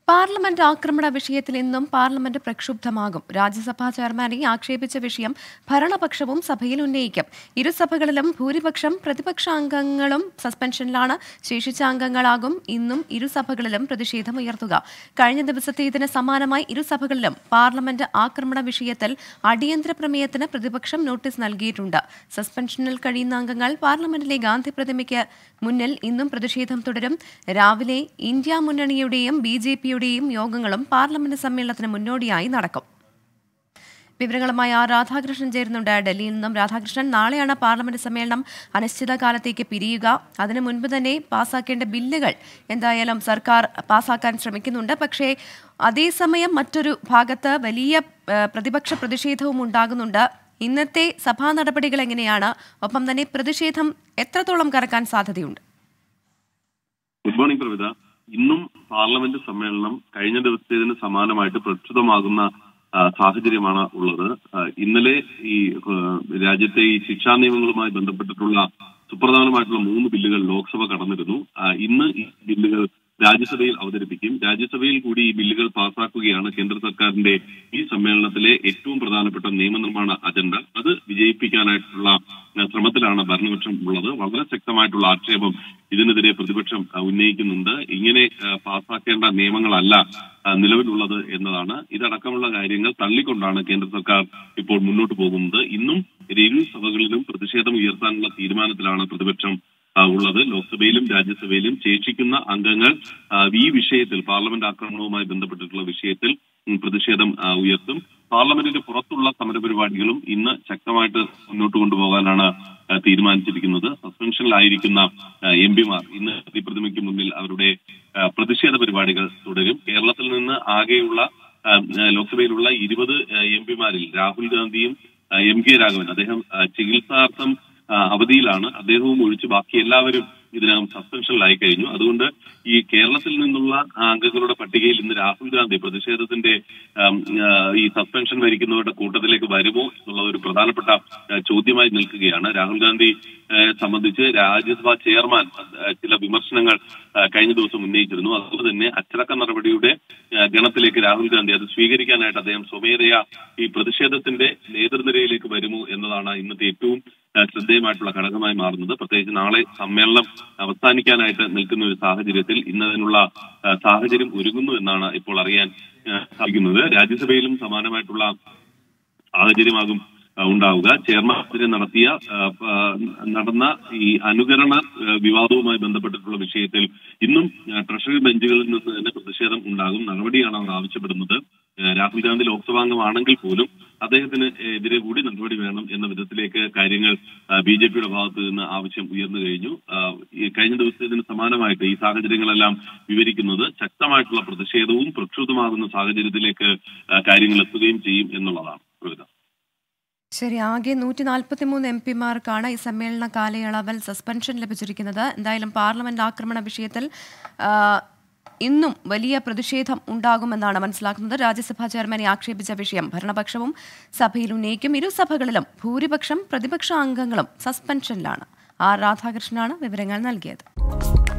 Parliament ആക്രമണ വിഷയത്തിൽ ഇന്നും പാർലമെന്റ് പ്രക്ഷുബ്ധമാകും. രാജ്യസഭാ ചെയർമാനെ ആക്ഷേപിച്ച വിഷയം ഭരണപക്ഷവും സഭയിൽ ഉന്നയിക്കും. ഇരുസഭകളിലും ഭൂരിപക്ഷം പ്രതിപക്ഷ അംഗങ്ങളും സസ്പെൻഷനിലാണ്. ശേഷിച്ച അംഗങ്ങളാകും ഇന്നും ഇരുസഭകളിലും പ്രതിഷേധമുയർത്തുക. കഴിഞ്ഞ ദിവസത്തേതിന് സമാനമായി ഇരുസഭകളിലും പാർലമെന്റ് ആക്രമണ വിഷയത്തിൽ അടിയന്തര പ്രമേയത്തിന് പ്രതിപക്ഷം നോട്ടീസ് നൽകിയിട്ടുണ്ട്. സസ്പെൻഷനിൽ കഴിയുന്ന അംഗങ്ങൾ പാർലമെന്റിലെ ഗാന്ധി പ്രതിമയ്ക്ക് മുന്നിൽ ഇന്നും പ്രതിഷേധം തുടരും. രാവിലെ ഇന്ത്യ മുന്നണിയുടെയും BJP യോഗങ്ങളും പാർലമെന്റ് സമ്മേളനത്തിന് മുന്നോടിയായി നടക്കും. വിവരങ്ങളുമായി രാധാകൃഷ്ണൻ ചേരുന്നുണ്ട് ഡൽഹിയിൽ നിന്നും. രാധാകൃഷ്ണൻ, നാളെയാണ് പാർലമെന്റ് സമ്മേളനം അനിശ്ചിതകാലത്തേക്ക് പിരിയുക. അതിനു മുൻപ് തന്നെ പാസാക്കേണ്ട ബില്ലുകൾ എന്തായാലും സർക്കാർ പാസാക്കാൻ ശ്രമിക്കുന്നുണ്ട്. പക്ഷേ അതേസമയം മറ്റൊരു ഭാഗത്ത് വലിയ പ്രതിപക്ഷ പ്രതിഷേധവും ഉണ്ടാകുന്നുണ്ട്. ഇന്നത്തെ സഭാ നടപടികൾ എങ്ങനെയാണ്? ഒപ്പം തന്നെ പ്രതിഷേധം എത്രത്തോളം കറക്കാൻ സാധ്യതയുണ്ട്? Good morning Pravitha. ഇന്നും പാർലമെന്റ് സമ്മേളനം കഴിഞ്ഞ ദിവസത്തേതിന് സമാനമായിട്ട് പ്രക്ഷുബ്ധമാകുന്ന സാഹചര്യമാണ് ഉള്ളത്. ഇന്നലെ ഈ രാജ്യത്തെ ഈ ശിക്ഷാ നിയമങ്ങളുമായി ബന്ധപ്പെട്ടിട്ടുള്ള സുപ്രധാനമായിട്ടുള്ള 3 ബില്ലുകൾ ലോക്സഭ കടന്നിരുന്നു. ഇന്ന് ഈ ബില്ലുകൾ രാജ്യസഭയിൽ അവതരിപ്പിക്കും. രാജ്യസഭയിൽ കൂടി ഈ ബില്ലുകൾ പാസാക്കുകയാണ് കേന്ദ്ര സർക്കാരിന്റെ ഈ സമ്മേളനത്തിലെ ഏറ്റവും പ്രധാനപ്പെട്ട നിയമനിർമ്മാണ അജണ്ട. അത് വിജയിപ്പിക്കാനായിട്ടുള്ള ശ്രമത്തിലാണ് ഭരണപക്ഷം ഉള്ളത്. വളരെ ശക്തമായിട്ടുള്ള ആക്ഷേപം ഇതിനെതിരെ പ്രതിപക്ഷം ഉന്നയിക്കുന്നുണ്ട്. ഇങ്ങനെ പാസാക്കേണ്ട നിയമങ്ങളല്ല നിലവിലുള്ളത് എന്നതാണ്. ഇതടക്കമുള്ള കാര്യങ്ങൾ തള്ളിക്കൊണ്ടാണ് കേന്ദ്ര സർക്കാർ ഇപ്പോൾ മുന്നോട്ട് പോകുന്നത്. ഇന്നും ഇരു സഭകളിലും പ്രതിഷേധം ഉയർത്താനുള്ള തീരുമാനത്തിലാണ് പ്രതിപക്ഷം ഉള്ളത്. ലോക്സഭയിലും രാജ്യസഭയിലും ശേഷിക്കുന്ന അംഗങ്ങൾ ഈ വിഷയത്തിൽ പാർലമെന്റ് ആക്രമണവുമായി ബന്ധപ്പെട്ടിട്ടുള്ള വിഷയത്തിൽ പ്രതിഷേധം ഉയർത്തും. പാർലമെന്റിന് പുറത്തുള്ള സമരപരിപാടികളും ഇന്ന് ശക്തമായിട്ട് മുന്നോട്ട് കൊണ്ടുപോകാനാണ് തീരുമാനിച്ചിരിക്കുന്നത്. സസ്പെൻഷനിലായിരിക്കുന്ന MP-മാർ ഇന്ന് പ്രതിമയ്ക്ക് മുന്നിൽ അവരുടെ പ്രതിഷേധ പരിപാടികൾ തുടരും. കേരളത്തിൽ നിന്ന് ആകെയുള്ള ലോക്സഭയിലുള്ള 20 MP-മാരിൽ രാഹുൽ ഗാന്ധിയും MK രാഘവൻ, അദ്ദേഹം ചികിത്സാർത്ഥം അവധിയിലാണ്, അദ്ദേഹവും ഒഴിച്ച് ബാക്കി എല്ലാവരും ഇതിനകം സസ്പെൻഷനിലായി കഴിഞ്ഞു. അതുകൊണ്ട് ഈ കേരളത്തിൽ നിന്നുള്ള അംഗങ്ങളുടെ പട്ടികയിൽ ഇന്ന് രാഹുൽ ഗാന്ധി പ്രതിഷേധത്തിന്റെ ഈ സസ്പെൻഷൻ വരിക്കുന്നവരുടെ കൂട്ടത്തിലേക്ക് വരുമോ എന്നുള്ള ഒരു പ്രധാനപ്പെട്ട ചോദ്യമായി നിൽക്കുകയാണ്. രാഹുൽ ഗാന്ധി സംബന്ധിച്ച് രാജ്യസഭാ ചെയർമാൻ ചില വിമർശനങ്ങൾ കഴിഞ്ഞ ദിവസം ഉന്നയിച്ചിരുന്നു. അതുപോലെ തന്നെ അച്ചടക്ക നടപടിയുടെ ഗണത്തിലേക്ക് രാഹുൽ ഗാന്ധി അത് സ്വീകരിക്കാനായിട്ട് അദ്ദേഹം സ്വമേധയാ ഈ പ്രതിഷേധത്തിന്റെ നേതൃനിരയിലേക്ക് വരുമോ എന്നതാണ് ഇന്നത്തെ ഏറ്റവും ശ്രദ്ധേയമായിട്ടുള്ള ഘടകമായി മാറുന്നത്. പ്രത്യേകിച്ച് നാളെ സമ്മേളനം അവസാനിക്കാനായിട്ട് നിൽക്കുന്ന ഒരു സാഹചര്യത്തിൽ ഇന്നതിനുള്ള സാഹചര്യം ഒരുങ്ങുന്നു എന്നാണ് ഇപ്പോൾ അറിയാൻ സാധിക്കുന്നത്. രാജ്യസഭയിലും സമാനമായിട്ടുള്ള സാഹചര്യമാകും ഉണ്ടാവുക. ചെയർമാനെതിരെ നടന്ന ഈ അനുകരണ വിവാദവുമായി ബന്ധപ്പെട്ടിട്ടുള്ള വിഷയത്തിൽ ഇന്നും ട്രഷറി ബെഞ്ചുകളിൽ നിന്ന് തന്നെ പ്രതിഷേധം ഉണ്ടാകും. നടപടിയാണ് അവർ ആവശ്യപ്പെടുന്നത്. രാഹുൽ ഗാന്ധി ലോക്സഭാംഗമാണെങ്കിൽ പോലും അദ്ദേഹത്തിന് എതിരെ കൂടി നടപടി വേണം എന്ന വിധത്തിലേക്ക് കാര്യങ്ങൾ BJP-യുടെ ഭാഗത്ത് നിന്ന് ആവശ്യം ഉയർന്നു കഴിഞ്ഞു. കഴിഞ്ഞ ദിവസത്തിന് സമാനമായിട്ട് ഈ സാഹചര്യങ്ങളെല്ലാം വിവരിക്കുന്നത് ശക്തമായിട്ടുള്ള പ്രതിഷേധവും പ്രക്ഷുബ്ധമാകുന്ന സാഹചര്യത്തിലേക്ക് കാര്യങ്ങൾ എത്തുകയും ചെയ്യും എന്നുള്ളതാണ്. ശരി, ആകെ 143 MP-മാർക്കാണ് ഈ സമ്മേളന കാലയളവിൽ സസ്പെൻഷൻ ലഭിച്ചിരിക്കുന്നത്. എന്തായാലും പാർലമെന്റ് ആക്രമണ വിഷയത്തിൽ ഇന്നും വലിയ പ്രതിഷേധം ഉണ്ടാകുമെന്നാണ് മനസ്സിലാക്കുന്നത്. രാജ്യസഭാ ചെയർമാനെ ആക്ഷേപിച്ച വിഷയം ഭരണപക്ഷവും സഭയിൽ ഉന്നയിക്കും. ഇരുസഭകളിലും ഭൂരിപക്ഷം പ്രതിപക്ഷ അംഗങ്ങളും സസ്പെൻഷനിലാണ്. രാധാകൃഷ്ണനാണ് വിവരങ്ങൾ നൽകിയത്.